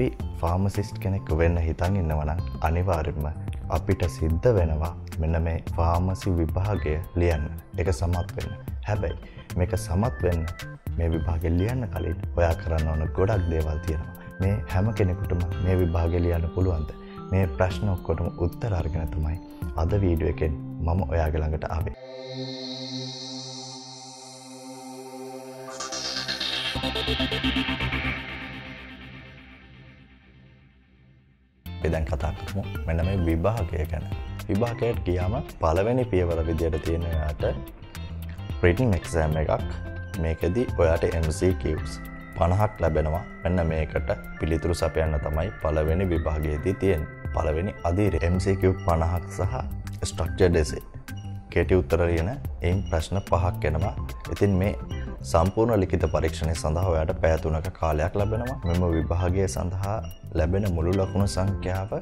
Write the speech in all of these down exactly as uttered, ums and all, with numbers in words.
අපි ෆාමසිස්ට් කෙනෙක් වෙන්න හිතන් ඉන්නවා නම් අනිවාර්යයෙන්ම අපිට සිද්ධ වෙනවා මෙන්න මේ ෆාමසි විභාගය ලියන්න. ඒක සමත් වෙන්න. හැබැයි මේක සමත් වෙන්න මේ විභාගය ලියන්න කලින් ඔයා කරන්න ඕන ගොඩක් දේවල් තියෙනවා. මේ හැම කෙනෙකුටම මේ විභාගය ලියන්න පුළුවන්ද? මේ ප්‍රශ්න ඔක්කොටම උත්තර අරගෙන තමයි අද වීඩියෝ එකෙන් මම ඔයාගේ ළඟට ආවේ. අපි දැන් කතා කරමු මෙන්න මේ විභාගය ගැන. විභාගයට ගියාම පළවෙනි පියවර විදියට තියෙන ඔයාට written exam එකක්. මේකෙදි ඔයාට M C Qs පනහක් ලැබෙනවා. මෙන්න මේකට පිළිතුරු සපයන්න තමයි පළවෙනි විභාගයේදී තියෙන්නේ. පළවෙනි අදියර M C Q පනහක් සහ structured essay කෙටි උත්තර ලියන එයින් ප්‍රශ්න පහක් එනවා. ඉතින් මේ සම්පූර්ණ ලිඛිත පරීක්ෂණය සඳහා ඔයාට පැය තුනක කාලයක් ලැබෙනවා. මෙම විභාගය සඳහා ලැබෙන මුළු ලකුණු සංඛ්‍යාව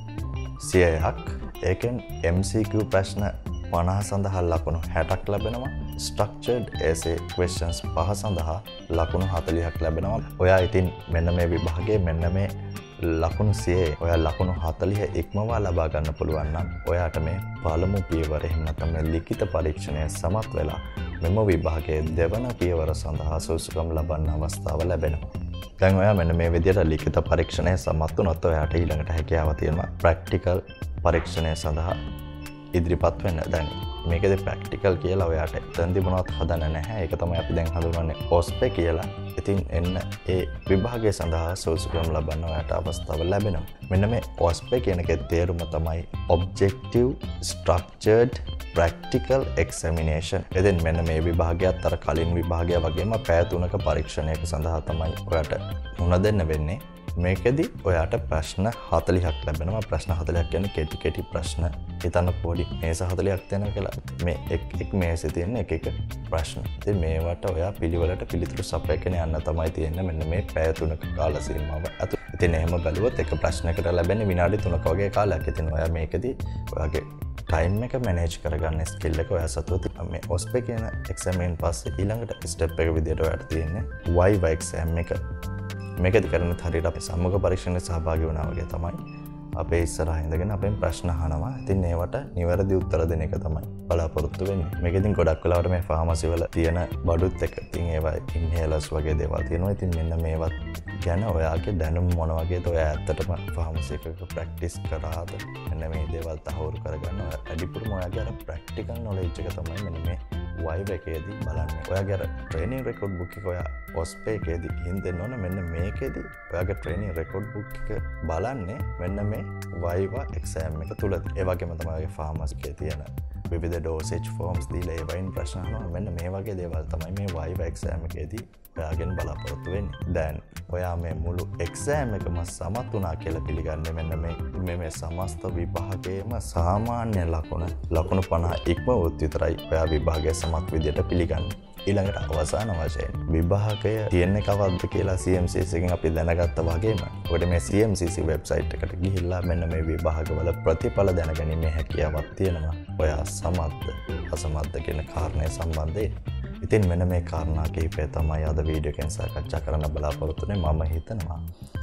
සියයක්. ඒකෙන් M C Q ප්‍රශ්න පනහ සඳහා ලකුණු හැටක් ලැබෙනවා. structured essay questions පහ සඳහා ලකුණු හතළිහක් ලැබෙනවා. ඔයා ඉතින් මෙන්න මේ විභාගයේ මෙන්න මේ ලකුණු සියයේ ඔයා ලකුණු හතළිහ ඉක්මවා ලබා ගන්න පුළුවන් නම් ඔයාට මේ පළමු පියවර එහෙම නැත්නම් මේ ලිඛිත පරීක්ෂණය සමත් වෙලා මෙම විභාගයේ දෙවන පියවර සඳහා සුසුකම් ලබන්න අවස්ථාව ලැබෙනවා. දැන් ඔයා මෙන්න මේ විදිහට ලිඛිත පරීක්ෂණය සමත් වුණොත් ඔයාට ඊළඟට හැකියාව තියෙනවා ප්‍රැක්ටිකල් පරීක්ෂණය සඳහා ඉදිරිපත් වෙන්න. දැන් මේකද ප්‍රැක්ටිකල් කියලා ඔයාට එතනදි මොනවත් හදන්න නැහැ. ඒක තමයි අපි දැන් හඳුන්වන්නේ ඔස්පේ කියලා. ඉතින් එන්න ඒ විභාගය සඳහා සුසුකම් ලබන්න ඔයාට අවස්ථාව ලැබෙනවා. මෙන්න මේ ඔස්පේ කියන එකේ තේරුම තමයි objective structured practical examination. එදින් මෙන්න මේ විභාගයත් අර කලින් විභාගය වගේම පැය තුනක පරීක්ෂණයක සඳහා තමයි ඔයාට මුහුණ දෙන්න වෙන්නේ. මේකෙදි ඔයාට ප්‍රශ්න හතළිහක් ලැබෙනවා. ප්‍රශ්න හතළිහක් කියන්නේ කෙටි කෙටි ප්‍රශ්න. හිතන්න පොඩි මේස හතළිහක් තියෙනවා කියලා. මේ එක් එක් මේසෙ තියෙන එක එක ප්‍රශ්න. ඉතින් මේවට ඔයා පිළිවෙලට පිළිතුරු සපයගෙන යන්න තමයි තියෙන්නේ මෙන්න මේ පැය තුනක කාල සීමාව ඇතුළත. ඉතින් එහෙම බලුවොත් එක ප්‍රශ්නයකට ලැබෙන්නේ විනාඩි තුනක වගේ කාලයක්. ඉතින් ඔයා මේකෙදි ඔයාගේ ටයිම් එක මැනේජ් කරගන්න ස්කිල් එක ඔයා සතුව තියෙනවා. මේ ඔස්පේ කියන එක්සෑම් එකෙන් පස්සේ ඊළඟට ස්ටෙප් එක විදියට ඔයාට තියෙන්නේ වයිවා එක්සෑම් එක. මේකද කරන්නේ හරියට අපි සම්මුඛ පරීක්ෂණයට සහභාගී වුණා වගේ තමයි. අපේ ඉස්සරහා ඉඳගෙන අපෙන් ප්‍රශ්න අහනවා. ඉතින් ඒවට නිවැරදි උත්තර දෙන එක තමයි බලාපොරොත්තු වෙන්නේ. මේක ඉතින් ගොඩක් වෙලාවට මේ ෆාමසි වල තියෙන බඩුත් එක්ක ඉතින් ඒවා ඉන්හේලර්ස් වගේ දේවල් තියෙනවා. ඉතින් මෙන්න මේවත් ගැන ඔයාගේ දැනුම මොන වගේද? ඔයා ඇත්තටම ෆාමසි එකක ප්‍රැක්ටිස් කරාද? මෙන්න මේ දේවල් තහවුරු කරගන්න ඔයා අඩිපුරම ඔයාගේ අර ප්‍රැක්ටිකල් නොලෙජ් එක තමයි මෙන්න මේ වයිවා එකේදී බලන්නේ. ඔයාගේ අර ට්‍රේනින් රෙකෝඩ් බුක් එක ඔයා ඔස්පේ එකේදී ගිහින් දෙන්න ඕන. මෙන්න මේකේදී ඔයාගේ ට්‍රේනින් රෙකෝඩ් බුක් එක බලන්නේ මෙන්න මේ වයිවා එක්සෑම් එක තුලදී. ඒ වගේම තමයි ඔයාගේ ෆාමසි එකේ තියෙන විවිධ ඩෝසේජ් ෆෝම්ස් දීලා ඒ වයින් ප්‍රශ්න අහනවා. මෙන්න මේ වගේ දේවල් තමයි මේ වයිවා එක්සෑම් එකේදී ඔයාගෙන් බලාපොරොත්තු වෙන්නේ. දැන් ඔයා මේ මුළු එක්සෑම් එකම සමත් වුණා කියලා පිළිගන්නේ මෙන්න මේ මේ මේ සමස්ත විභාගයේම සාමාන්‍ය ලකුණ ලකුණු පනහ ඉක්මවුවොත් විතරයි ඔයා විභාගය සමත් විදියට පිළිගන්නේ. ඊළඟට අවසාන වශයෙන් විභාගය තියෙන්නේ කවද්ද කියලා C M C C එකෙන් අපි දැනගත්තා වගේම ඔකට මේ C M C C website එකට ගිහිල්ලා මෙන්න මේ විභාගවල ප්‍රතිඵල දැනගැනීමේ හැකියාවක් තියෙනවා. ඔයා සමත්ද අසමත්ද කියන කාරණය සම්බන්ධයෙන්. ඉතින් මෙන්න මේ කාරණා කිහිපය තමයි අද වීඩියෝ එකෙන් සාකච්ඡා කරන්න බලාපොරොත්තු වෙන්නේ. මම හිතනවා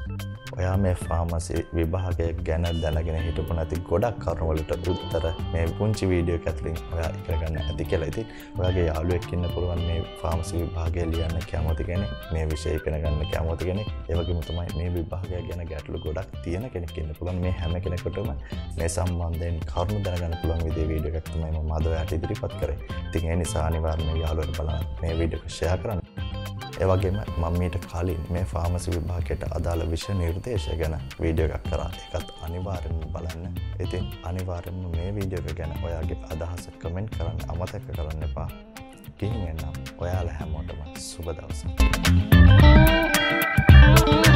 ඔයා මේ ෆාමසි විභාගය ගැන දැනගෙන හිටපු නැති ගොඩක් කරුණු වලට උත්තර මේ පුංචි වීඩියෝ එක ඇතුලින් ඔයා ඉගෙන ගන්න ඇති කියලා. ඉතින් ඔයාගේ යාළුවෙක් ඉන්න පුළුවන් මේ ෆාමසි විභාගය ලියන්න කැමති කෙනෙක්, මේ විෂය ඉගෙන ගන්න කැමති කෙනෙක්. ඒ වගේම තමයි මේ විභාගය ගැන ගැටලු ගොඩක් තියෙන කෙනෙක් ඉන්න පුළුවන්. මේ හැම කෙනෙකුටම මේ සම්බන්ධයෙන් කරුණු දැනගන්න පුළුවන් විදිහේ වීඩියෝ එකක් තමයි මම අද ඔයාට ඉදිරිපත් කරේ. ඉතින් ඒ නිසා අනිවාර්යයෙන්ම යාළුවෝ බලන්න මේ වීඩියෝ එක ෂෙයා කරන්න. ඒ වගේම මම මීට කලින් මේ ෆාමසි විභාගයට අදාළ විෂය නිර්දේශය ගැන වීඩියෝ එකක් කරා. ඒකත් අනිවාර්යෙන්ම බලන්න. ඉතින් අනිවාර්යෙන්ම මේ වීඩියෝ එක ගැන ඔයාගේ අදහස කමෙන්ට් කරන්න අමතක කරන්න එපා. ගිහින් එන්නම්. ඔයාලා හැමෝටම සුබ දවසක්.